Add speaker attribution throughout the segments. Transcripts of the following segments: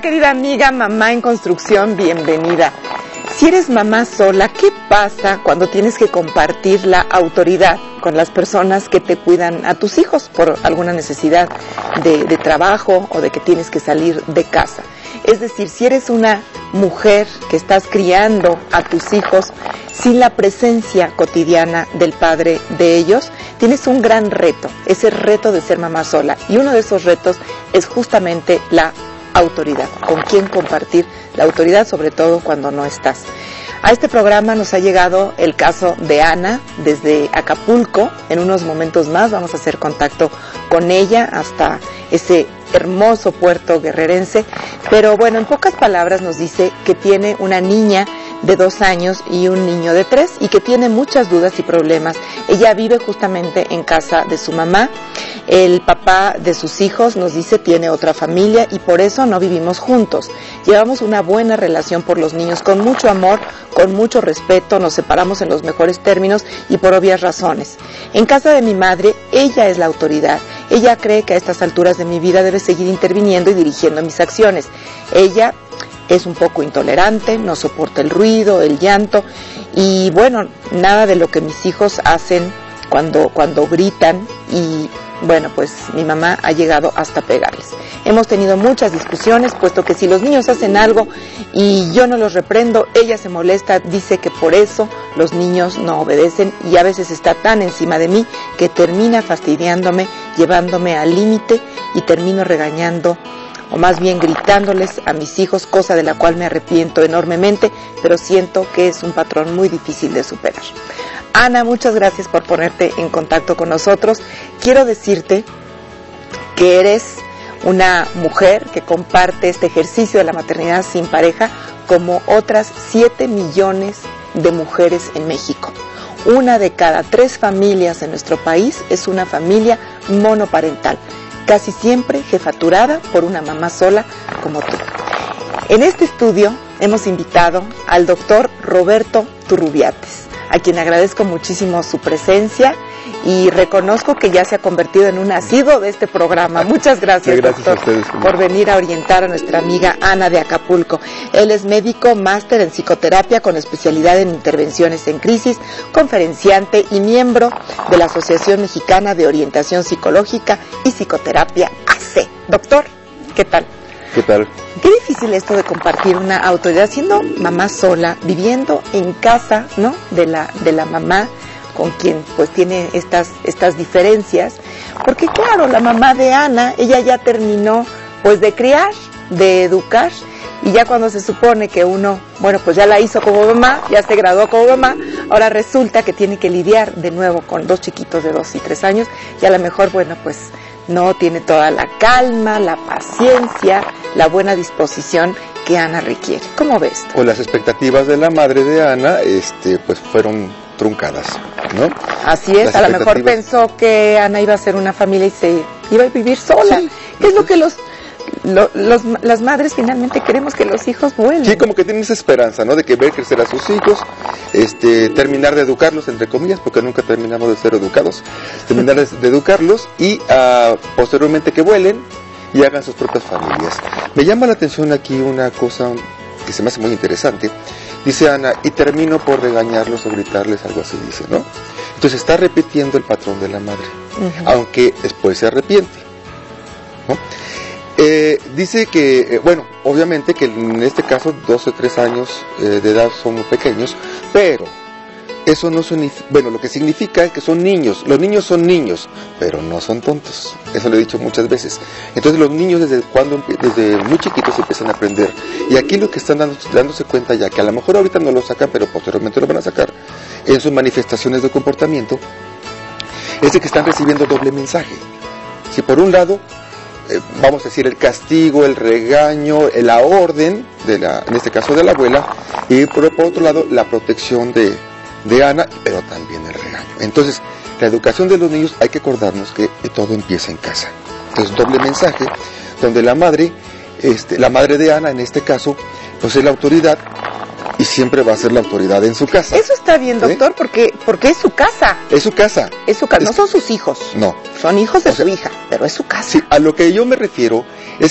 Speaker 1: querida amiga, mamá en construcción, bienvenida. Si eres mamá sola, ¿qué pasa cuando tienes que compartir la autoridad con las personas que te cuidan a tus hijos por alguna necesidad de trabajo o de que tienes que salir de casa? Es decir, si eres una mujer que estás criando a tus hijos sin la presencia cotidiana del padre de ellos, tienes un gran reto, ese reto de ser mamá sola. Y uno de esos retos es justamente la autoridad, con quién compartir la autoridad, sobre todo cuando no estás. A este programa nos ha llegado el caso de Ana desde Acapulco. En unos momentos más vamos a hacer contacto con ella hasta ese hermoso puerto guerrerense. Pero bueno, en pocas palabras nos dice que tiene una niña de 2 años y un niño de 3 y que tiene muchas dudas y problemas. Ella vive justamente en casa de su mamá. El papá de sus hijos, nos dice, tiene otra familia y por eso no vivimos juntos. Llevamos una buena relación por los niños, con mucho amor, con mucho respeto, nos separamos en los mejores términos y por obvias razones. En casa de mi madre, ella es la autoridad. Ella cree que a estas alturas de mi vida debe seguir interviniendo y dirigiendo mis acciones. Ella es un poco intolerante, no soporta el ruido, el llanto y bueno, nada de lo que mis hijos hacen cuando gritan y bueno, pues mi mamá ha llegado hasta pegarles. Hemos tenido muchas discusiones, puesto que si los niños hacen algo y yo no los reprendo, ella se molesta, dice que por eso los niños no obedecen y a veces está tan encima de mí que termina fastidiándome, llevándome al límite y termino regañando o más bien gritándoles a mis hijos, cosa de la cual me arrepiento enormemente, pero siento que es un patrón muy difícil de superar. Ana, muchas gracias por ponerte en contacto con nosotros. Quiero decirte que eres una mujer que comparte este ejercicio de la maternidad sin pareja como otras 7 millones de mujeres en México. 1 de cada 3 familias en nuestro país es una familia monoparental, casi siempre jefaturada por una mamá sola como tú. En este estudio hemos invitado al doctor Roberto Turrubiates, a quien agradezco muchísimo su presencia y reconozco que ya se ha convertido en un asiduo de este programa. Muchas gracias,
Speaker 2: gracias
Speaker 1: doctor,
Speaker 2: a ustedes,
Speaker 1: por venir a orientar a nuestra amiga Ana de Acapulco. Él es médico, máster en psicoterapia con especialidad en intervenciones en crisis, conferenciante y miembro de la Asociación Mexicana de Orientación Psicológica y Psicoterapia AC. Doctor, ¿qué tal?
Speaker 2: ¿Qué tal?
Speaker 1: Qué difícil esto de compartir una autoridad, siendo mamá sola, viviendo en casa, ¿no?, de la mamá con quien pues tiene estas diferencias, porque claro, la mamá de Ana, ella ya terminó pues de criar, de educar, y ya cuando se supone que uno, bueno, pues ya la hizo como mamá, ya se graduó como mamá, ahora resulta que tiene que lidiar de nuevo con 2 chiquitos de 2 y 3 años, y a lo mejor, bueno, pues no tiene toda la calma, la paciencia, la buena disposición que Ana requiere. ¿Cómo ves tú?
Speaker 2: Pues las expectativas de la madre de Ana, pues fueron truncadas, ¿no?
Speaker 1: Así es, a lo mejor pensó que Ana iba a ser una familia y se iba a vivir sola. Sí. ¿Qué es lo que las madres finalmente queremos? Que los hijos vuelvan.
Speaker 2: Sí, como que tienen esa esperanza, ¿no? De que ver crecer a sus hijos, terminar de educarlos, entre comillas, porque nunca terminamos de ser educados, terminar de educarlos y posteriormente que vuelen y hagan sus propias familias. Me llama la atención aquí una cosa que se me hace muy interesante. Dice Ana, y termino por regañarlos o gritarles, algo así dice, ¿no? Entonces está repitiendo el patrón de la madre, aunque después se arrepiente, ¿no? Dice que, bueno, obviamente que en este caso 12 o 3 años de edad son muy pequeños, pero eso no significa, bueno, lo que significa es que son niños. Los niños son niños, pero no son tontos. Eso lo he dicho muchas veces. Entonces los niños desde muy chiquitos empiezan a aprender. Y aquí lo que están dándose cuenta ya, que a lo mejor ahorita no lo sacan, pero posteriormente lo van a sacar, en sus manifestaciones de comportamiento, es de que están recibiendo doble mensaje. Si por un lado, vamos a decir, el castigo, el regaño, la orden, en este caso de la abuela, y por otro lado, la protección de Ana, pero también el regaño. Entonces, la educación de los niños, hay que acordarnos que todo empieza en casa. Entonces, doble mensaje, donde la madre de Ana, en este caso, pues es la autoridad, y siempre va a ser la autoridad en su casa.
Speaker 1: Eso está bien, doctor, porque es su casa.
Speaker 2: Es su casa.
Speaker 1: Es su casa, no son sus hijos.
Speaker 2: No.
Speaker 1: Son hijos de su hija, pero es su casa.
Speaker 2: Sí, a lo que yo me refiero es que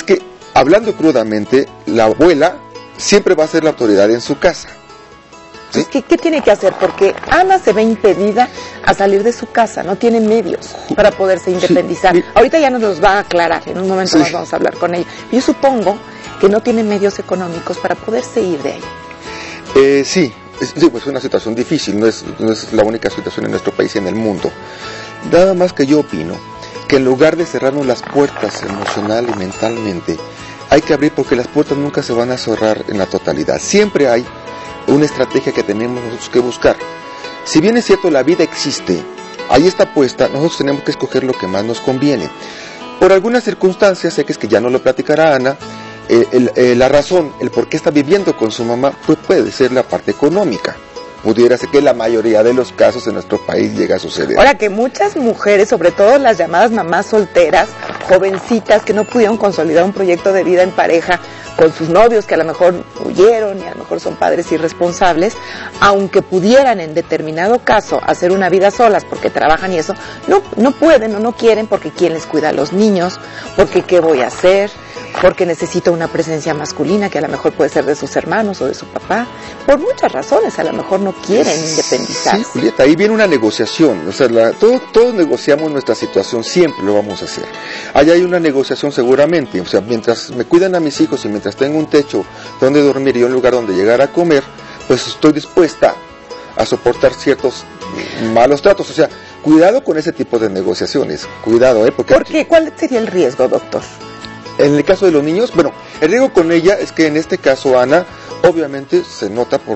Speaker 2: hablando crudamente, la abuela siempre va a ser la autoridad en su casa. ¿Sí?
Speaker 1: Pues, ¿qué tiene que hacer? Porque Ana se ve impedida a salir de su casa, no tiene medios para poderse independizar.
Speaker 2: Sí.
Speaker 1: Ahorita ya nos los va a aclarar, en un momento más vamos a hablar con ella. Yo supongo que no tiene medios económicos para poderse ir de ahí.
Speaker 2: Sí, pues es una situación difícil, no es la única situación en nuestro país y en el mundo. Nada más que yo opino que en lugar de cerrarnos las puertas emocional y mentalmente, hay que abrir, porque las puertas nunca se van a cerrar en la totalidad. Siempre hay una estrategia que tenemos que buscar. Si bien es cierto, la vida existe, ahí está puesta, nosotros tenemos que escoger lo que más nos conviene. Por algunas circunstancias, sé que es que ya no lo platicará Ana, la razón, el por qué está viviendo con su mamá, pues puede ser la parte económica. Pudiera ser que la mayoría de los casos en nuestro país llega a suceder.
Speaker 1: Ahora, que muchas mujeres, sobre todo las llamadas mamás solteras, jovencitas que no pudieron consolidar un proyecto de vida en pareja con sus novios, que a lo mejor huyeron y a lo mejor son padres irresponsables, aunque pudieran en determinado caso hacer una vida solas porque trabajan y eso, no pueden o no quieren, porque quién les cuida a los niños, porque qué voy a hacer, porque necesito una presencia masculina que a lo mejor puede ser de sus hermanos o de su papá, por muchas razones a lo mejor no quieren independizarse.
Speaker 2: Sí, Julieta, ahí viene una negociación, o sea, todos negociamos nuestra situación, siempre lo vamos a hacer. Allá hay una negociación seguramente, o sea, mientras me cuidan a mis hijos y mientras tengo un techo donde dormir y un lugar donde llegar a comer, pues estoy dispuesta a soportar ciertos malos tratos, o sea, cuidado con ese tipo de negociaciones, cuidado, porque...
Speaker 1: ¿Por qué? ¿Cuál sería el riesgo, doctor?
Speaker 2: En el caso de los niños, bueno, el riesgo con ella es que en este caso Ana, obviamente se nota por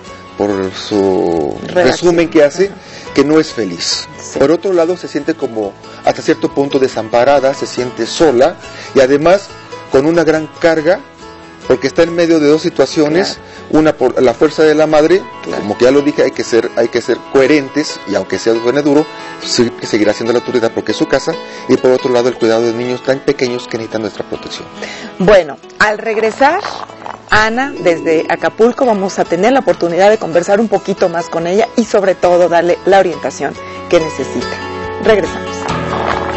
Speaker 2: su resumen que hace, que no es feliz. Sí. Por otro lado, se siente como hasta cierto punto desamparada, se siente sola y además con una gran carga, porque está en medio de dos situaciones, claro. Una por la fuerza de la madre, claro. Como que ya lo dije, hay que ser coherentes, y aunque sea duro, sí que seguirá siendo la autoridad porque es su casa, y por otro lado el cuidado de niños tan pequeños que necesitan nuestra protección.
Speaker 1: Bueno, al regresar, Ana, desde Acapulco, vamos a tener la oportunidad de conversar un poquito más con ella y sobre todo darle la orientación que necesita. Regresamos.